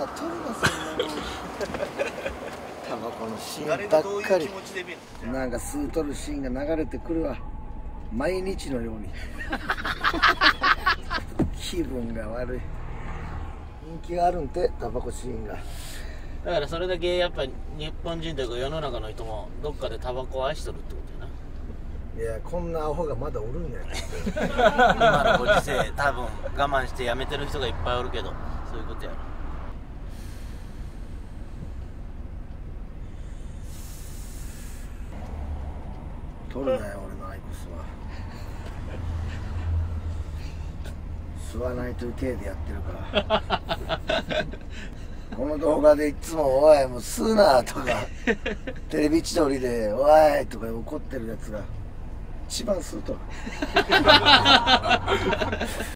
撮るなそんなもん。タバコのシーンばっかり。なんか吸うとるシーンが流れてくるわ。毎日のように。気分が悪い。人気があるんて、タバコシーンが。 だからそれだけやっぱ日本人というか世の中の人もどっかでタバコを愛しとるってことやな。 いや、こんなアホがまだおるんや。 今のご時世多分我慢してやめてる人がいっぱいおるけど、そういうことやろ。 取るなよ俺のアイコスは。吸わないという体でやってるからこの動画でいつも「おいもう吸うな」とかテレビ千鳥で「おい」とか怒ってるやつが一番吸うとる